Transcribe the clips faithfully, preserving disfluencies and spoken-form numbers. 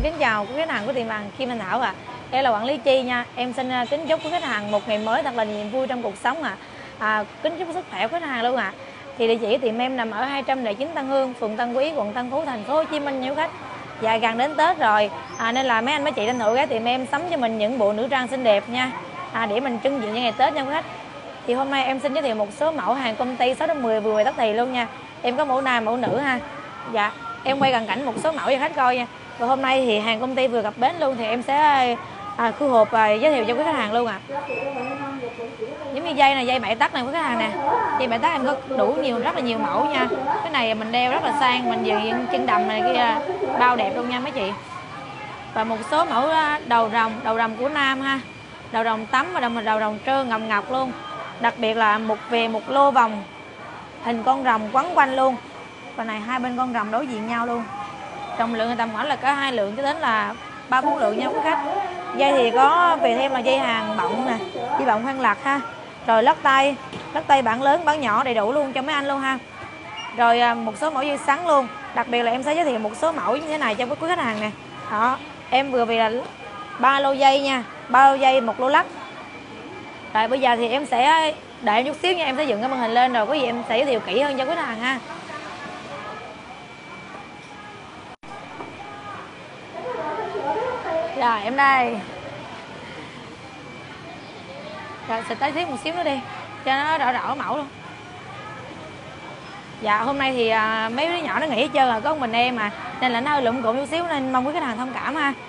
kính chào quý khách hàng của tiệm vàng Kim Anh Thảo ạ. À. Đây là quản lý Chi nha. Em xin kính chúc quý khách hàng một ngày mới thật là niềm vui trong cuộc sống ạ. À. À, kính chúc sức khỏe của khách hàng luôn ạ. À. Thì địa chỉ tiệm em nằm ở hai trăm lẻ chín Tân Hương, phường Tân Quý, quận Tân Phú, thành phố Hồ Chí Minh nha quý khách. Dạ gần đến Tết rồi, à, nên là mấy anh mấy chị tranh thủ ghé tiệm em sắm cho mình những bộ nữ trang xinh đẹp nha. À, để mình trưng diện cho ngày Tết nha quý khách. Thì hôm nay em xin giới thiệu một số mẫu hàng công ty sáu đến mười vừa về tất thì luôn nha. Em có mẫu nam mẫu nữ ha. Dạ, em quay gần cảnh một số mẫu cho khách coi nha. Và hôm nay thì hàng công ty vừa cập bến luôn thì em sẽ à, khu hộp à, giới thiệu cho quý khách hàng luôn ạ. À. Giống như dây này, dây bảy tấc này quý khách hàng nè. Dây bảy tấc em có đủ nhiều, rất là nhiều mẫu nha. Cái này mình đeo rất là sang, mình diện chân đầm này kia bao đẹp luôn nha mấy chị. Và một số mẫu đầu rồng, đầu rồng của nam ha. Đầu rồng tắm và đầu, đầu rồng trơn ngọc ngọc luôn. Đặc biệt là một về một lô vòng hình con rồng quấn quanh luôn. Và này hai bên con rồng đối diện nhau luôn. Trọng lượng tầm khoảng là có hai lượng cho đến là ba bốn lượng nha quý khách. Dây thì có về thêm là dây hàng bọng nè, dây bọng khoan lạc ha. Rồi lắc tay, lắc tay bản lớn bản nhỏ đầy đủ luôn cho mấy anh luôn ha. Rồi một số mẫu dây sắn luôn. Đặc biệt là em sẽ giới thiệu một số mẫu như thế này cho quý khách hàng nè. Đó, em vừa vì là ba lô dây nha, ba lô dây một lô lắc. Rồi bây giờ thì em sẽ để chút xíu nha, em sẽ dựng cái màn hình lên rồi có gì em sẽ giới thiệu kỹ hơn cho quý khách hàng ha. Rồi em đây. Rồi xịt tới xíu một xíu nữa đi cho nó rõ rõ mẫu luôn. Dạ hôm nay thì à, mấy đứa nhỏ nó nghỉ hết trơn rồi, có một mình em mà nên là nó hơi lụm cụm chút xíu nên mong quý khách hàng thông cảm ha.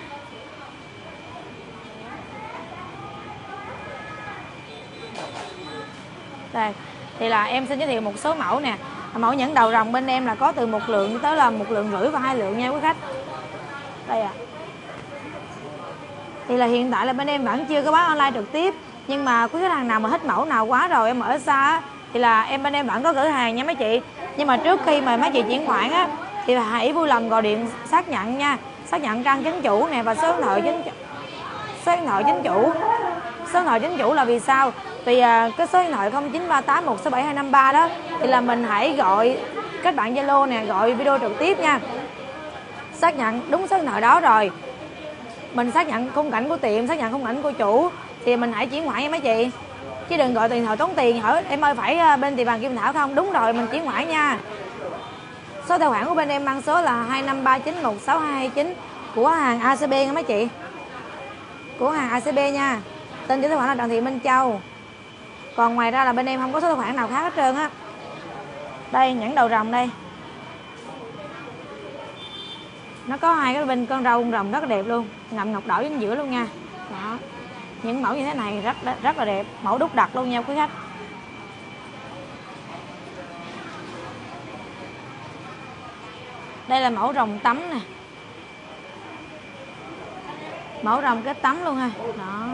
Đây thì là em xin giới thiệu một số mẫu nè. Mẫu nhẫn đầu rồng bên em là có từ một lượng tới là một lượng rưỡi và hai lượng nha quý khách. Đây à. Thì là hiện tại là bên em vẫn chưa có bán online trực tiếp, nhưng mà quý khách hàng nào mà thích mẫu nào quá rồi em ở xa á, thì là em bên em vẫn có cửa hàng nha mấy chị. Nhưng mà trước khi mà mấy chị chuyển khoản á thì hãy vui lòng gọi điện xác nhận nha, xác nhận trang chính chủ nè và số điện thoại chính số điện thoại chính chủ. Số điện thoại chính chủ là vì sao? Vì à, cái số điện thoại không chín ba tám một sáu bảy hai năm ba đó thì là mình hãy gọi kết bạn Zalo nè, gọi video trực tiếp nha. Xác nhận đúng số điện thoại đó rồi, mình xác nhận khung cảnh của tiệm, xác nhận khung cảnh của chủ thì mình hãy chuyển khoản nha mấy chị. Chứ đừng gọi điện thoại tốn tiền hỏi em ơi phải bên tiệm vàng Kim Thảo không? Đúng rồi, mình chuyển khoản nha. Số tài khoản của bên em mang số là hai năm ba chín một sáu hai hai chín của hàng a xê bê nha mấy chị. Của hàng a xê bê nha. Tên chủ tài khoản là Trần Thị Minh Châu. Còn ngoài ra là bên em không có số tài khoản nào khác hết trơn á. Đây nhẫn đầu rồng đây. Nó có hai cái bên con râu con rồng rất là đẹp luôn, ngậm ngọc đỏ chính giữa luôn nha. Đó. Những mẫu như thế này rất rất là đẹp, mẫu đúc đặt luôn nha quý khách. Đây là mẫu rồng tắm nè. Mẫu rồng kết tắm luôn ha. Đó.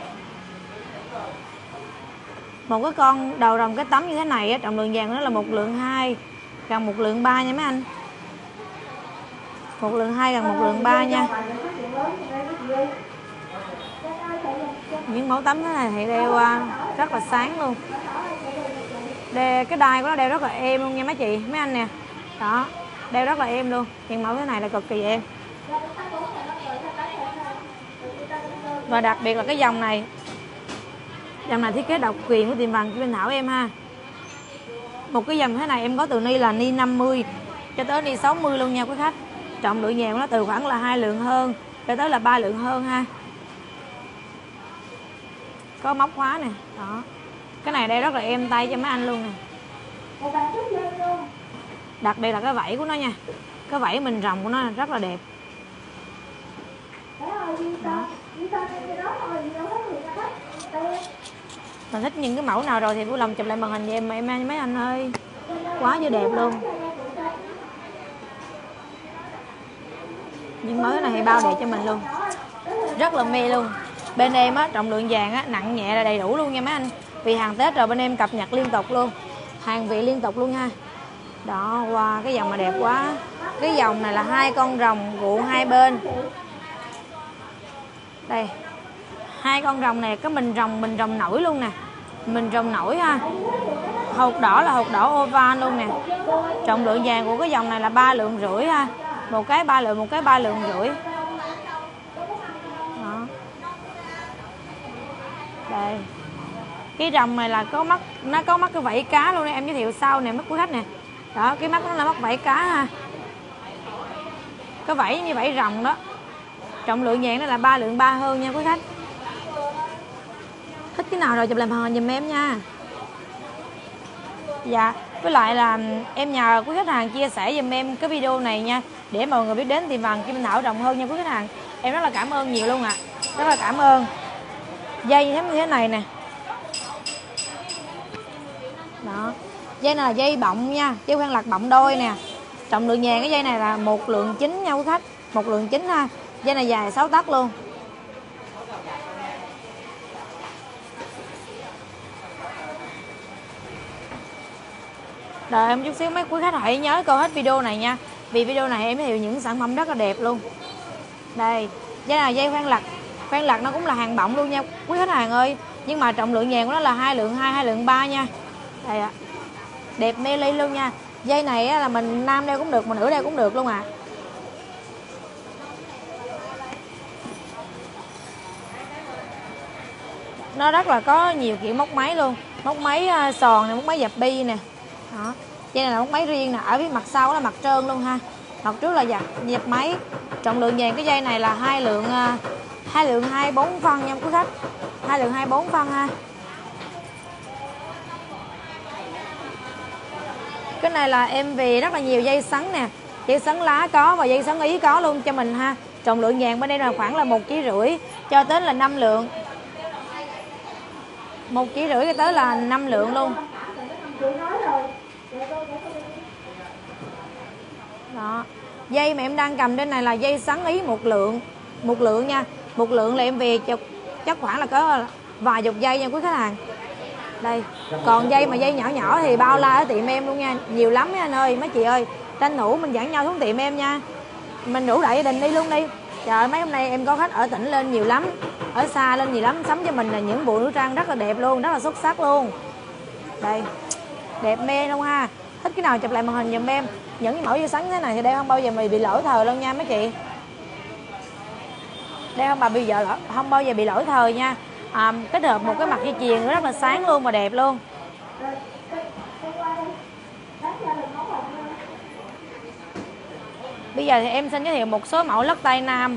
Một cái con đầu rồng kết tắm như thế này á, trọng lượng vàng nó là một lượng hai, gần một lượng ba nha mấy anh. Một lượng hai gần một lượng ba nha. Những mẫu tắm thế này thì đeo rất là sáng luôn. Đeo, cái đai của nó đeo rất là êm luôn nha mấy chị, mấy anh nè. Đó, đeo rất là êm luôn. Những mẫu thế này là cực kỳ êm. Và đặc biệt là cái dòng này, dòng này thiết kế độc quyền của tiệm vàng Kim Anh Thảo em ha. Một cái dòng thế này em có từ ni là ni năm mươi cho tới ni sáu mươi luôn nha quý khách. Trọng lượng vàng nó từ khoảng là hai lượng hơn cho tới là ba lượng hơn ha. Có móc khóa nè. Đó. Cái này đây rất là êm tay cho mấy anh luôn nè. Đặc biệt là cái vảy của nó nha. Cái vảy mình rồng của nó rất là đẹp. Đó. Mình thích những cái mẫu nào rồi thì vui lòng chụp lại màn hình cho em em anh mấy anh ơi. Quá dữ đẹp luôn. Nhưng mới này thì bao đẹp cho mình luôn. Rất là mê luôn. Bên em á, trọng lượng vàng á, nặng nhẹ là đầy đủ luôn nha mấy anh. Vì hàng Tết rồi bên em cập nhật liên tục luôn. Hàng vị liên tục luôn ha. Đó, wow, cái dòng mà đẹp quá. Cái dòng này là hai con rồng gụ hai bên. Đây. Hai con rồng này, cái mình rồng mình rồng nổi luôn nè. Mình rồng nổi ha. Hột đỏ là hột đỏ oval luôn nè. Trọng lượng vàng của cái dòng này là ba lượng rưỡi ha. Một cái ba lượng, một cái ba lượng rưỡi. Đây. Cái rồng này là có mắt, nó có mắt cái vảy cá luôn đây, em giới thiệu sau nè, mắt của khách nè. Đó, cái mắt nó là mắt vảy cá ha. Cái vảy như vảy rồng đó. Trọng lượng vàng nó là ba lượng ba hơn nha quý khách. Thích cái nào rồi chụp làm hình giùm em nha. Dạ, với lại là em nhờ quý khách hàng chia sẻ giùm em cái video này nha, để mọi người biết đến tiệm vàng Kim Anh Thảo rộng hơn nha quý khách hàng. Em rất là cảm ơn nhiều luôn ạ. À. Rất là cảm ơn. Dây như thế này nè. Đó. Dây này là dây bọng nha, dây khoan lạc bọng đôi nè. Trọng lượng vàng cái dây này là một lượng chín nha quý khách, một lượng chín ha. Dây này dài sáu tấc luôn. Đợi em chút xíu mấy quý khách hãy nhớ coi hết video này nha. Vì video này em giới thiệu những sản phẩm rất là đẹp luôn. Đây, dây này dây khoan lạc. Khoan lạc nó cũng là hàng bọng luôn nha quý khách hàng ơi. Nhưng mà trọng lượng vàng của nó là hai lượng hai, hai lượng ba nha. Đây ạ. À. Đẹp mê ly luôn nha. Dây này là mình nam đeo cũng được, mình nữ đeo cũng được luôn à. Nó rất là có nhiều kiểu móc máy luôn. Móc máy sòn này, móc máy dập bi nè. Đó. Dây này là móc máy riêng nè, ở phía mặt sau là mặt trơn luôn ha. Mặt trước là dập dập máy. Trọng lượng vàng cái dây này là hai lượng hai lượng hai bốn phân nha quý khách. hai lượng hai bốn phân ha. Cái này là em về rất là nhiều dây sắn nè. Dây sắn lá có và dây sắn ý có luôn cho mình ha. Trọng lượng vàng bên đây là khoảng là một ký rưỡi cho tới là năm lượng. một ký rưỡi cho tới là năm lượng luôn. Đó. Dây mà em đang cầm trên này là dây sắn ý một lượng. Một lượng nha. Một lượng là em về chắc khoảng là có vài chục dây nha quý khách hàng. Đây. Còn dây mà dây nhỏ nhỏ thì bao la ở tiệm em luôn nha. Nhiều lắm anh ơi, mấy chị ơi. Tranh thủ mình dẫn nhau xuống tiệm em nha. Mình rủ đại gia đình đi luôn đi. Trời, mấy hôm nay em có khách ở tỉnh lên nhiều lắm, ở xa lên nhiều lắm, sắm cho mình là những bộ nữ trang rất là đẹp luôn, rất là xuất sắc luôn. Đây, đẹp mê luôn ha. Thích cái nào chụp lại màn hình giùm em. Những cái mẫu dây sắn thế này thì đeo không bao giờ mà bị lỗi thời luôn nha mấy chị. Đeo không bà bây giờ không bao giờ bị lỗi thời nha. À, kết hợp một cái mặt dây chuyền rất là sáng luôn và đẹp luôn. Bây giờ thì em xin giới thiệu một số mẫu lắc tay nam.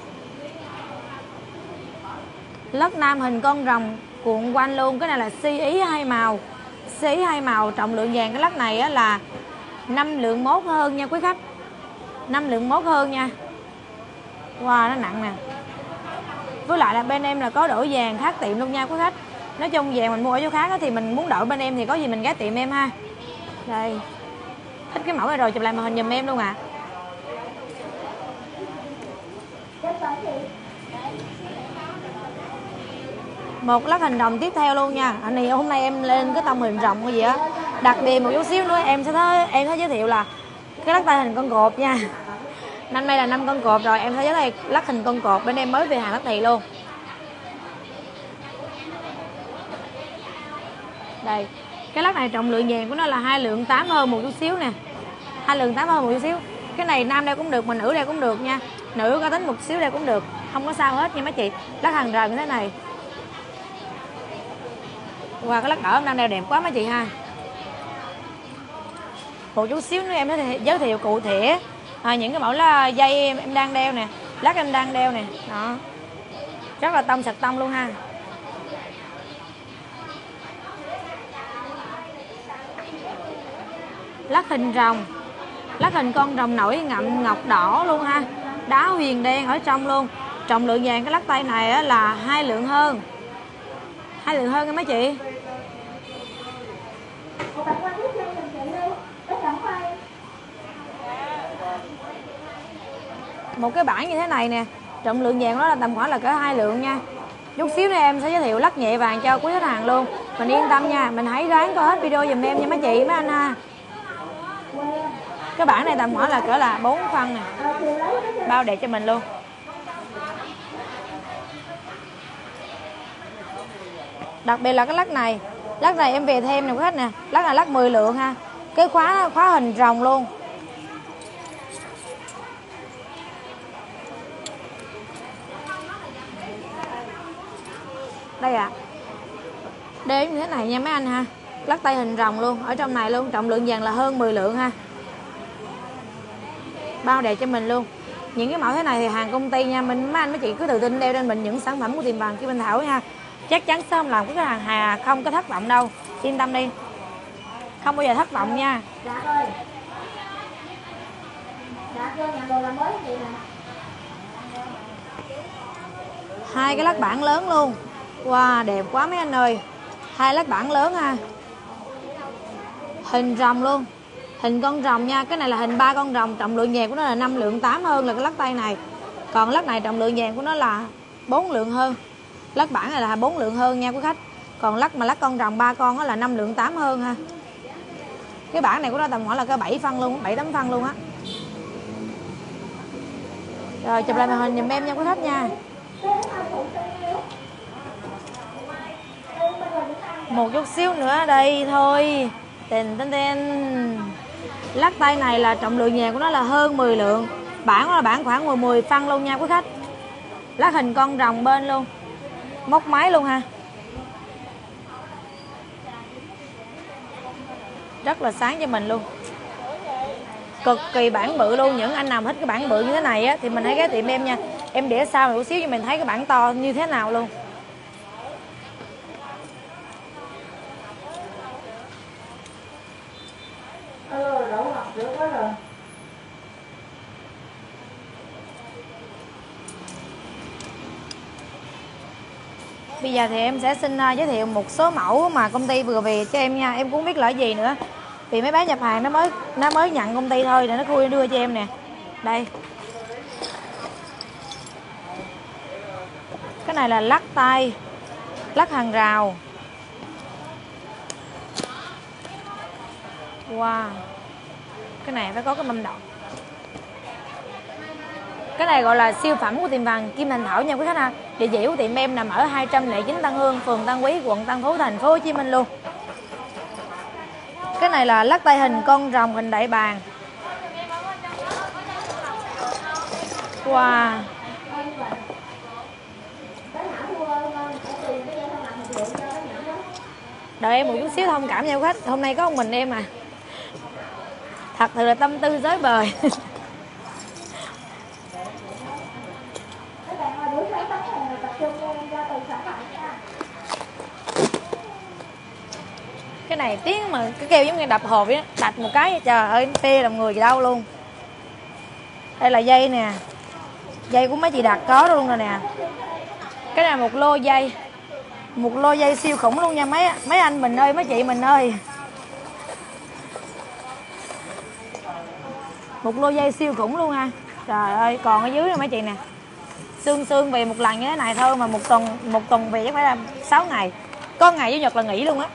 Lắc nam hình con rồng cuộn quanh luôn. Cái này là si ý hai màu. Si ý hai màu. Trọng lượng vàng cái lắc này á là năm lượng mốt hơn nha quý khách. năm lượng mốt hơn nha. Wow, nó nặng nè. Với lại là bên em là có đổi vàng khác tiệm luôn nha quý khách. Nói chung vàng mình mua ở chỗ khác thì mình muốn đổi bên em thì có gì mình ghé tiệm em ha. Đây. Thích cái mẫu này rồi chụp lại màn hình giùm em luôn ạ. À. Một lắc hình rồng tiếp theo luôn nha. Anh này hôm nay em lên cái tông hình rồng cái gì á. Đặc biệt một chút xíu nữa em sẽ thấy em sẽ giới thiệu là cái lắc tay hình con cọp nha. Năm nay là năm con cọp rồi, em sẽ giới thiệu lắc hình con cọp, bên em mới về hàng lắc này luôn. Đây, cái lắc này trọng lượng vàng của nó là hai lượng tám hơn một chút xíu nè. hai lượng tám hơn một chút xíu. Cái này nam đeo cũng được mà nữ đeo cũng được nha. Nữ có tính một xíu đeo cũng được, không có sao hết nha mấy chị. Lắc hàng rời như thế này. Wow, cái lắc đỏ em đang đeo đẹp quá mấy chị ha. Một chút xíu nữa em sẽ giới thiệu cụ thể à, những cái mẫu là dây em, em đang đeo nè, lắc em đang đeo nè. Đó. Rất là tông sạch tông luôn ha. Lắc hình rồng. Lắc hình con rồng nổi ngậm ngọc đỏ luôn ha. Đá huyền đen ở trong luôn. Trọng lượng vàng cái lắc tay này là hai lượng hơn. Hai lượng hơn nha mấy chị. Một cái bảng như thế này nè, trọng lượng vàng đó là tầm khoảng là cỡ hai lượng nha. Chút xíu này em sẽ giới thiệu lắc nhẹ vàng cho quý khách hàng luôn. Mình yên tâm nha, mình hãy ráng coi hết video giùm em nha mấy chị mấy anh ha. Cái bảng này tầm khoảng là cỡ là bốn phân nè. Bao đẹp cho mình luôn. Đặc biệt là cái lắc này. Lắc này em về thêm nè quý khách nè. Lắc là lắc mười lượng ha. Cái khóa khóa hình rồng luôn. Đây ạ. À. Đế như thế này nha mấy anh ha. Lắc tay hình rồng luôn, ở trong này luôn, trọng lượng vàng là hơn mười lượng ha. Bao đẹp cho mình luôn. Những cái mẫu thế này thì hàng công ty nha, mình mấy anh mấy chị cứ tự tin đeo trên mình những sản phẩm của tiệm vàng Kim Anh Thảo nha. Chắc chắn sẽ không làm cái hàng hà không có thất vọng đâu. Yên tâm đi. Không bao giờ thất vọng nha. Dạ ơi. Dạ ơi, nhận đồ là mới chị nè. Hai cái lắc bảng lớn luôn. Wow, đẹp quá mấy anh ơi. Hai lắc bảng lớn ha. Hình rồng luôn. Hình con rồng nha. Cái này là hình ba con rồng. Trọng lượng vàng của nó là năm lượng tám hơn là cái lắc tay này. Còn lắc này trọng lượng vàng của nó là bốn lượng hơn. Lắc bảng này là bốn lượng hơn nha quý khách. Còn lắc mà lắc con rồng ba con đó là năm lượng tám hơn ha. Cái bảng này của nó tầm khoảng là cái bảy phân luôn, bảy tám phân luôn á. Rồi chụp lại màn hình giùm em nha quý khách nha. Một chút xíu nữa đây thôi. Tên tên tên. Lắc tay này là trọng lượng vàng của nó là hơn mười lượng. Bảng nó là bảng khoảng mười mười phân luôn nha quý khách. Lắc hình con rồng bên luôn. Móc máy luôn ha. Rất là sáng cho mình luôn. Cực kỳ bản bự luôn. Những anh nào thích cái bản bự như thế này á thì mình hãy ghé tiệm em nha. Em để sau một xíu cho mình thấy cái bản to như thế nào luôn. Bây giờ thì em sẽ xin uh, giới thiệu một số mẫu mà công ty vừa về cho em nha. Em cũng không biết là gì nữa. Vì mấy bé nhập hàng nó mới nó mới nhận công ty thôi, để nó khui đưa cho em nè. Đây. Cái này là lắc tay, lắc hàng rào. Wow. Cái này phải có cái mâm đậu. Cái này gọi là siêu phẩm của tiệm vàng Kim Thành Thảo nha quý khách ha. Địa chỉ của tiệm em nằm ở hai trăm lẻ chín Tân Hương, phường Tân Quý, quận Tân Phú, thành phố Hồ Chí Minh luôn. Cái này là lắc tay hình con rồng hình đại bàng. Wow. Đợi em một chút xíu thông cảm nha quý khách. Hôm nay có một mình em à. Thật sự là tâm tư dối bời. Cái này tiếng mà cái kêu giống như đập hộp á, đập một cái trời ơi phê làm người gì đâu luôn. Đây là dây nè. Dây của mấy chị đặt có luôn rồi nè. Cái này một lô dây. Một lô dây siêu khủng luôn nha mấy mấy anh mình ơi, mấy chị mình ơi. Một lô dây siêu khủng luôn ha. Trời ơi, còn ở dưới nè mấy chị nè. Xương xương về một lần như thế này thôi mà một tuần một tuần về chắc phải là sáu ngày. Có ngày chủ nhật là nghỉ luôn á.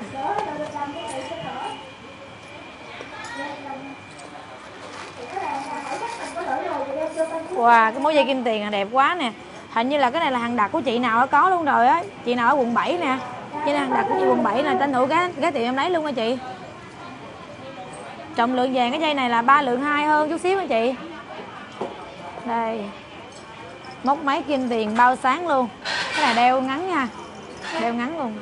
Wow, cái mối dây kim tiền là đẹp quá nè. Hình như là cái này là hàng đặt của chị nào có luôn rồi á. Chị nào ở quận bảy nè. Chị nào hàng đặt của chị quận bảy nè, tranh thủ cái cái tiệm em lấy luôn hả chị. Trọng lượng vàng cái dây này là ba lượng hai hơn chút xíu hả chị. Đây. Móc máy kim tiền bao sáng luôn. Cái này đeo ngắn nha. Đeo ngắn luôn.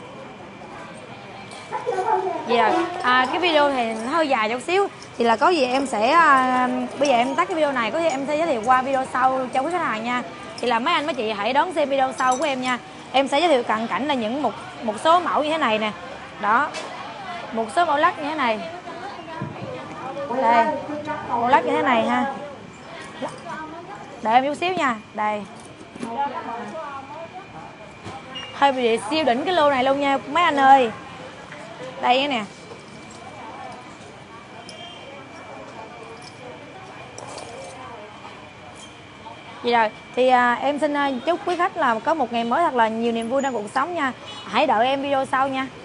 Dạ, à, cái video thì nó hơi dài chút xíu. Thì là có gì em sẽ à, bây giờ em tắt cái video này, có gì em sẽ giới thiệu qua video sau cho quý khách hàng nha. Thì là mấy anh mấy chị hãy đón xem video sau của em nha. Em sẽ giới thiệu cận cảnh là những một một số mẫu như thế này nè. Đó. Một số mẫu lắc như thế này. Đây. Mẫu lắc như thế này ha. Đợi em chút xíu nha. Đây. Hơi bị siêu đỉnh cái lô này luôn nha mấy anh ơi. Đây nè. Vậy rồi thì à, em xin à, chúc quý khách là có một ngày mới thật là nhiều niềm vui trong cuộc sống nha. Hãy đợi em video sau nha.